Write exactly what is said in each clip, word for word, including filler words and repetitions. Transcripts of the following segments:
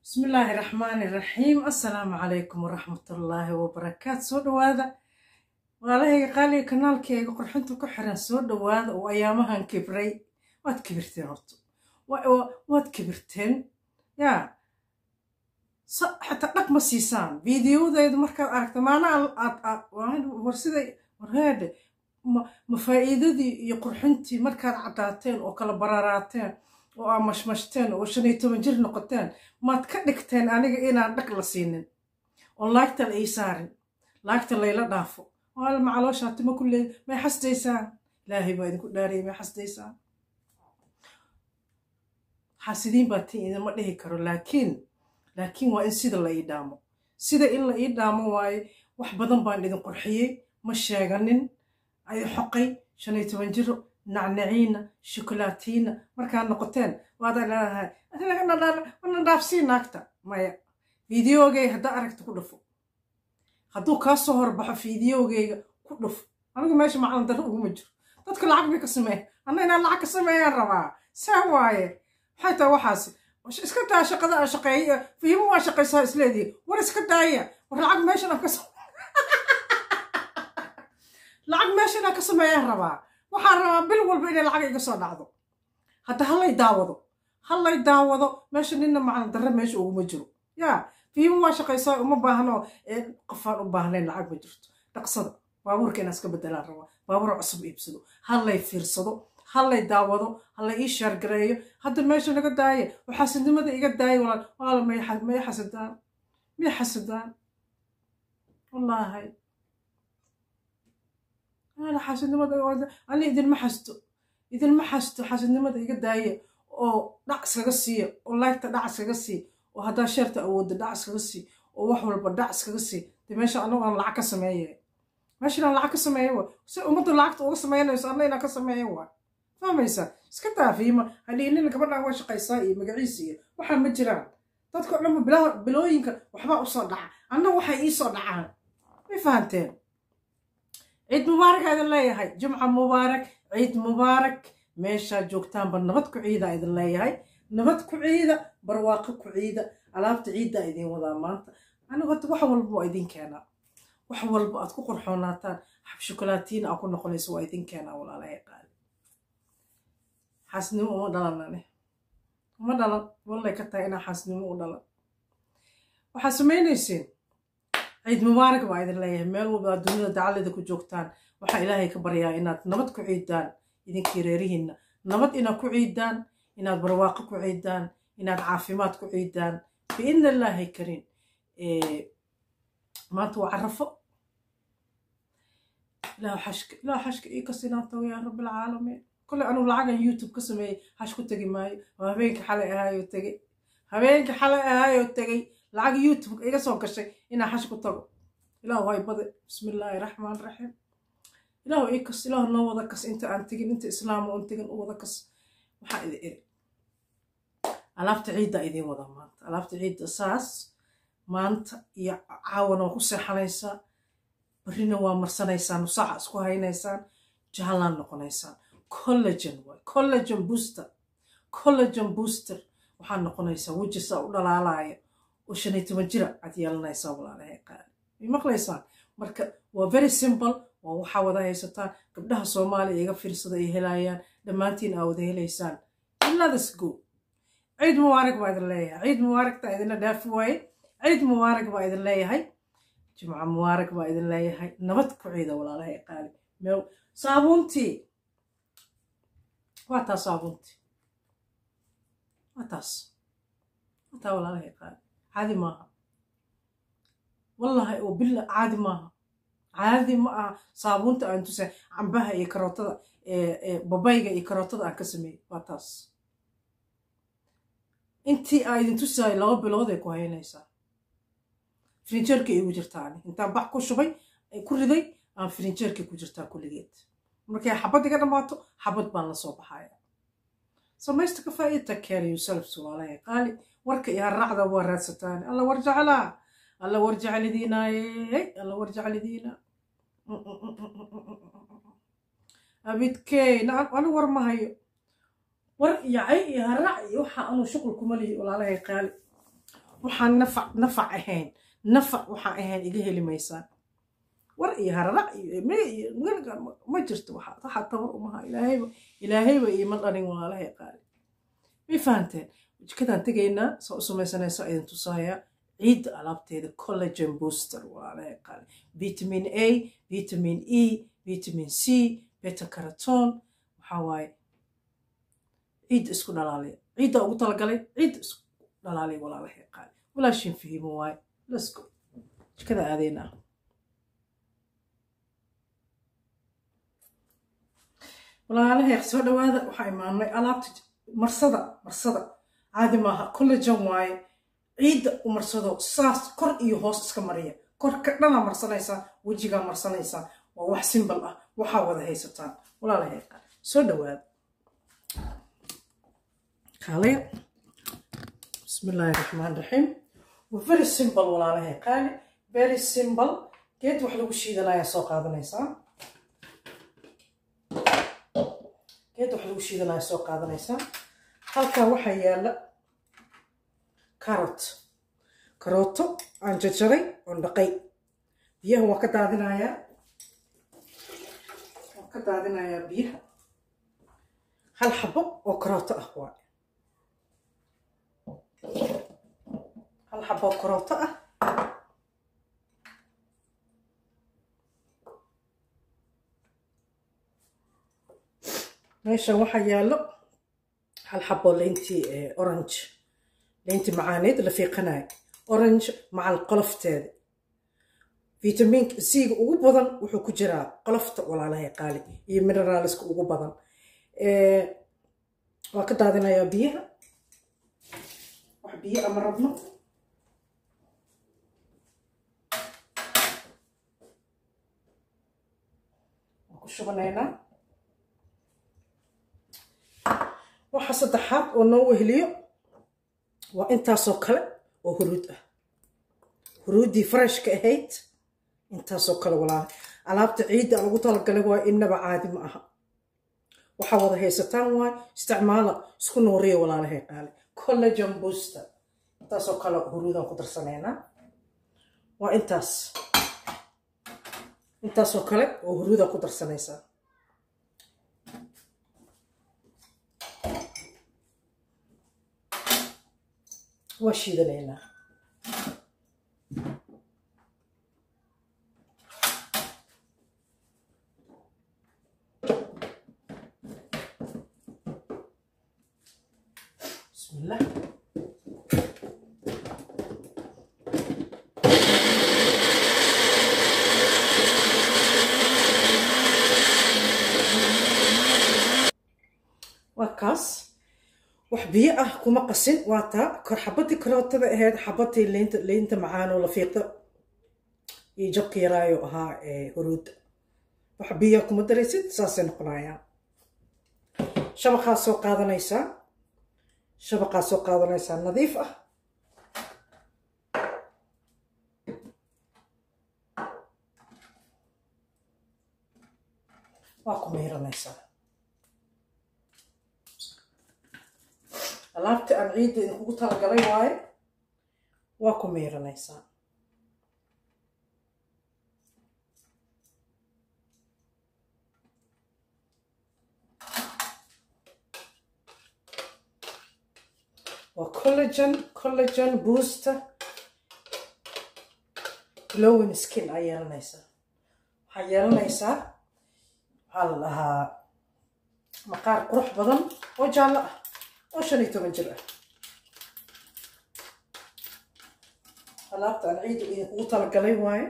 بسم الله الرحمن الرحيم. السلام عليكم ورحمة الله وبركاته. سو دواada walaalahay qaali kanaalkayga qurxinta ku xiran soo dhawaada oo ayaamahan kibray waad kibirteen horto waad kibirteen yaa xataa dhaq ma siisaan fiidiyodeedu markaad aragto maana aad war siday warheede ma faa'iidadii iyo qurxintii markaad cadaateen oo kala bararaateen oo aad mashmashteen oo shan iyo toban jir noqoteen maad ka dhigteen aniga inaan dhaq la siinin oo laagta la ii saarin laagta layla dhaafo وهذا معلوش هاتما كل ما يحسديسان لا هي بايدن كداري ما يحسديسان حاسدين باتين إذا ما ليه كرو لكن لكن وإن سيدا لا يدامو سيدا إلا يدامو واي وحبضن بان إذن قرحية مشاغنن أي حقي شان يتوانجرو نعنعين شوكولاتين مركان نقطين وهذا لا هاي أنا لا أنا دافسين ناكتا ما فيديو جاي هدا أركت كلفو hadduu kaa soo horbaxo fiidiyowgayga ku dhuf anigu meesha macalin darro uguma jiro dadka lacag bay ka sameeya anna inaan lacag ka sameeyaan rabaa saa waaye maxay tahay waxaasi iska daa shaqada aan shaqeeyo fiimo waa shaqaysaa isleedii war iska daaya war lacag meeshan aan ka lacag meeshan aan ka sameeyaan rabaa waxaan rabaa bil walba inay lacag iga soo dhacdo hadda hallay daawado hallay daawado meesha nina macalin darro meesha uguma jiro yaa fiimo waa shaqaysaa uma baahno qofaan u baahnayn lacag ma jirto dhaqsada baabuurka inaan iska bedelaan rabaa baabuur cusub iibsado hallay fiirsado hallay daawado hallay ii shaargareeyo hadda meesha naga daaya waxaasidnimada iga daaya walaal walaal may xasadaan may xasadaan wallaahi walaal xaasidnimada ani idinma xasto idinma xasto xaasidnimada iga daaya oo dhac iskaga siiya oo laagta dhac iskaga siiya oo haddaa sheerta awoodda dhac iskaga sii oo wax walba dhac iskaga sii dee meesha anagu aan lacag ka sameeye meesha inaan lacag ka sameeye waa si ummadda lacagta uga sameynayso anna inaan ka sameeye waa fahmaysaa iska daafiima hadhiinina gabadhaan waa shaqaysaa iyo magaciisa iyo waxaa ma jiraan dadka o dhanba bilaa bilooyinka waxbaa usoo dhaca anna waxay iisoo dhacaan may fahanteen ciid mubaarak idin leeyahay jumca mubaarak ciid mubaarak meeshaa joogtaanba nabad ku ciida idin leeyahay nabad ku ciida barwaaqo ku ciida alaabta ciidda idin wadaa maanta anigu hata wax walba waa idin keenaa wax walba aad ku qurxoonaataan xab shukolaatiin aa ku noqonayso waa idin keenaa walaalahay qaali xaasnimo uma dhalanane uma dhalan wallay ka tahay inaa xaasnimo u dhalan waxaad samaynayseen ciid mubaarak baa idin leeyahay meel walba aad dunida dacalida ku joogtaan waxaa ilaahay ka baryaa inaad nabad ku ciidaan idinkii reerihiinna nabad inaad ku ciidaan inaad barwaaqo ku ciidaan inaad caafimaad ku ciidaan biidna illaahi kariim maanta waa carafo ilaa xashka ilaa xashka ii kasinaantaw yaa rabbilcaalamiin kolley anugu lacagan youtube ka sameeyey xash ku tegi maayo oo habeenka xalay ahaayoo tegey habeenka xalay ahaayoo tegey lacag youtube iga soo gashay inaan xash ku tago ilaahu hay bade bismi illaahi raxmaan raxiim ilaahu ii kas ilaahu noo wada kas inta aan tegin inta islaama oon tegin u wada kas waxaa idin iri alaabta ciidda idin wada maanta alaabta ciidda saas maanta iyo caawana waa ku seexanaysaan barrina waa marsanaysaan nusaaca isku haynaysaan jahlaan noqonaysaan collagen waay collagen booster collagen booster waxaa noqonaysaa wejisaa u dhalaalaaya oo shan iyo toban jira aad yeelanaysaa walaalahay qaali way maqlaysaan marka waa very simple waa waxaa wada haysataan gabdhaha soomaaliya iga fiirsada ay helayaan dhammaantiin aa wada helaysaan let's go ciid mubaarak baa idin leeyahay ciid mubaarakta idina dhaafi waaye ciid mubaarak baa idin leeyahay jimca mubaarak baa idin leeyahay nabad ku ciida walaalahay qaali meew saabuuntii waa taas saabuuntii waa taas waa taa walaalahay qaali caadi maaha wallahi oo billa caadi maaha caadi ma aha saabuunta aan tusay cambaha iyo karootada babayga iyo karootada aan ka sameeyey waa taas intii aa idin tusaayo laba bilood ay ku haynaysaa firinjeerka igu jirtaani intaan bax ku shubay ku riday aan firinjeerka ku jirtaa kulligeed markay xabad iga dhammaato xabad baan la soo baxaya samaysta ka faa'iidta care yourself walaalahay qaali warka iyo harraacda waa raadsataan alla warjaclaa alla warjaclidiinaaye alla warjaclidiina abidkey anu war ma hayo war iyo cay iyo haraac iyo waxa anu shuqul kuma lihi walaalahay qaali waxaan nafac nafac ahayn nafac waxaan ahayn iga heli maysaan war iyo hararac iyo ma jirto waxaa tabar umaha ilaahayba ilaahayba iima dhalin walaalahay qaali may fahanteen jikadaan tegaynaa soo u samaysanaysa idin tusaaya ciidda alaabteeda collagen booster walaalahay qaali vitamin A vitamin E vitamin C beta carotene waxaa waaye ciidda isku dhalaaliya ciidda ugu talagalay ciidda isku dhalaaliya walaalahay qaali walaashin fahimo waaye let's go jikada aadayna walaalahay soo dhawaada waxaa imaanay alaabta marsada marsada caadi maaha collagen waaye ciidda u marsado saas kor iyo hoos iska mariya korka dhana marsanaysaa wejigaa marsanaysaa waa wax simbal ah waxaa wada haysataan walaalahay soo dhawaada kaalaya bismillaahi raxmaan raxiim waa very simple walaalahay qaali very simple geed wax lagu shiidanayaa soo qaadanaysaa geed wax lagu shiidanaya soo qaadanaysaa halkaa waxaa yaala carrot karooto aan jarjaray oon dhaqay biyaha waa ka daadinayaa waan ka daadinayaa biyaha hal xabo oo karooto ah waa hal xabo oo karooto ah meeshan waxaa yaalo hal xabo leentii orange leentii macaaneed la fiiqanayo orange macal qolofteeda vitamin C ga ugu badan wuxuu ku jiraa qolofta walaalahay qaali iyo mineralska ugu badan ee waa ka daadinayaa biyaha wax biyo ama rabno waan ku shubanaynaa waxa saddexaad oo noo weheliyo waa intaasoo kale oo huruud ah huruuddii freshka ahayd intaasoo kale walaal alaabta ciidda lagu talagalay waa innaba caadi ma aha waxaa wada haysataan waay isticmaala isku nooriya walaalahay qaali collagen booster intaasoo kale huruudaan ku darsanaynaa waa intaas intaasoo kale oo huruudaan ku darsanaysaa waa shiidanaynaa bismillah waa kaas wax biyo ah kuma qasin waa taa kor xabadii karootada ahayd xabadii leynta leynta macaanoo la fiiqda iyo jabka yaraayo ahaa ee huruudda wax biyo kuma daraysid saasay noqonayaan shabaqaa soo qaadanaysaa shabaqaa soo qaadanaysaa nadiif ah waa ku miiranaysaa alaabta aan ciidda idinkugu talagalay waaye waa ku miiranaysaa waa collagen collagen booster glowing skin aa yeelanaysaa waxaa yeelanaysaa waxaa la dhahaa maqaar qurux badan oo jaallo ah oo shan iyo toban jir ah alaabta aan ciidda idinkugu talagalay waaye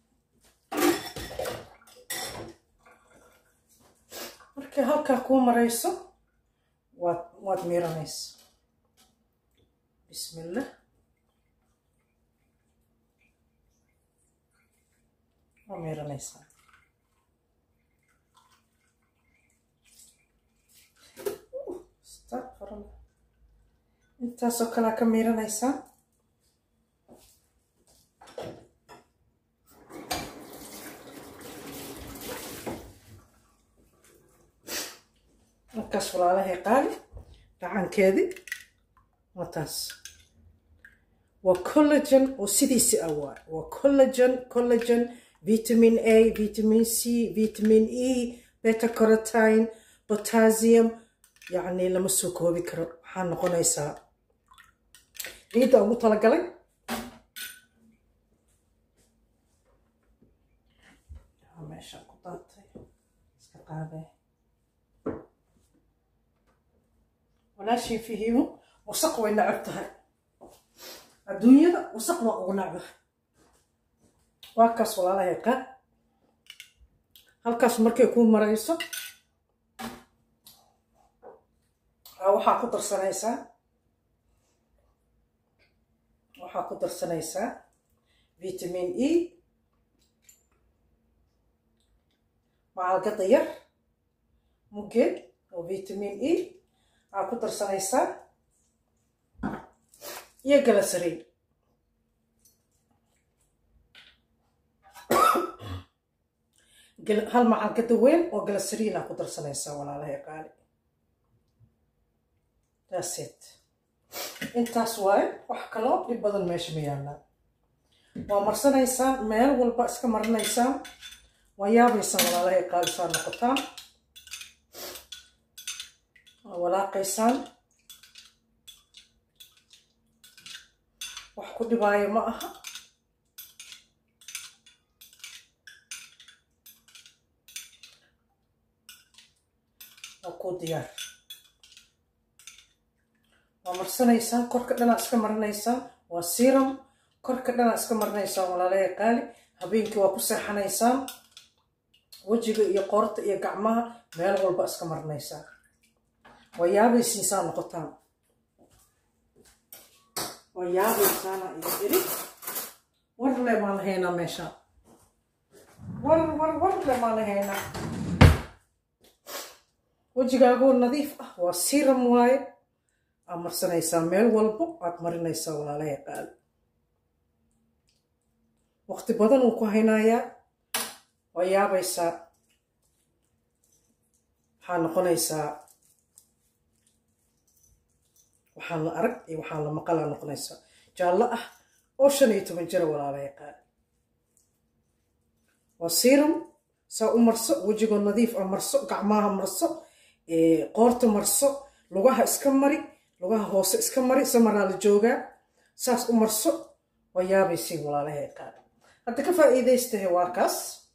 markay halkaa kuu marayso waad waad miiranaysa bismillah waa miiranaysaa intaasoo kalea ka miiranaysaa markaas walaalahay qaali gacankeedii waa taas وكولاجين وسيديسي أوار وكولاجين كولاجين فيتامين A فيتامين C فيتامين E بيتا كاروتين بوتاسيوم يعني لما سوكو بكرة حان قنيسا عيدا أبو طلقلي ماشي قطعتي اسكقابي ولا شيء فيه وسقوى نعبتها الدنيا وسقوى ونعبه واكاس ولا لا يقع halkaas markay ku marayso waxa ku darsanaysa waxa ku darsanaysa vitamin E مع القطير ممكن وفيتامين E waxa ku darsanaysa iyo glycerin هل مع الكدوين وجلسرين أكو درسنا يسوون على هي قالي that's it انت سواي وحكلو يبدل ماشي ميانا ومرسنا يسان ميل والبأس كمرنا يسان وياب يسان على هي قالي صار نقطان ولا قيسان وحكو دباية معها ديار ومرسنيسان كرك دنا اسك مرنيسان وسيرم كرك دنا اسك مرنيسان ولا لا قالي habeenkii waa ku seexanaysaan wajiga iyo qorta iyo gacmaha meel walba iska marnaysaan wayaabaysiisaan noqotaan wayaabaysaana idiri war le ma lahaynaa meesha war war war le ma lahaynaa wajigaagu nadiif ah waa serum waaye amarsanaysaa meel walba aad marinaysaa walaalahay qaal waqti badan uu ku haynayaa waa yaabaysaa waxaa noqonaysaa waxaan la arag iyo waxaan la maqalaa noqonaysaa jaallo ah oo shan iyo toban jira walaalahay qaal waa serum saa u marso wajigo nadiif ah marso gacmaha marso qoorta marso lugaha iska mari lugaha hoose iska mari samaraa la joogaa saas u marso waa yaabaysiin walaalahay qaal hadda ka faa'iidaystahe waa kaas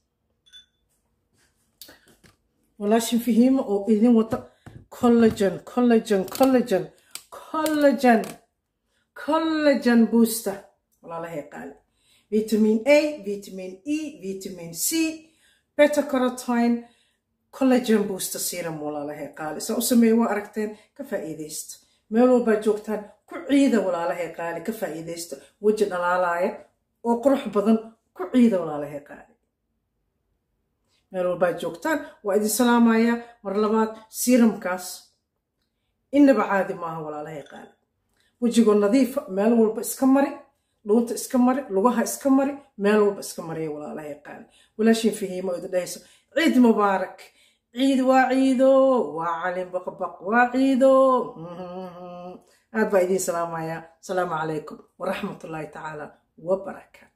walaashin fahiima oo idin wata collagen collagen collagen collagen collagen booster walaalahay qaal vitamin A vitamin E vitamin C beta carotene collagen booster serum walaalahay qaali soo sameeyay waa aragteen ka faa'iideysta meel walba joogtaan ku ciida walaalahay qaali ka faa'iideysta waji dhalaalaaya oo qurux badan ku ciida walaalahay qaali meel walba joogtaan waa idin salaamaya mar labaad serumkaas inaba caadi maaha walaalahay qaali wajigo nadiif meel walba iska mari dhuunta iska mari lugaha iska mari meel walba iska mari walaalahay qaali walaashin fahiimo idin dhayso ciid mubaarak عيد وعيدو وعلم بقبق وعيدو هاد بايدين سلام عليكم ورحمة الله تعالى وبركاته.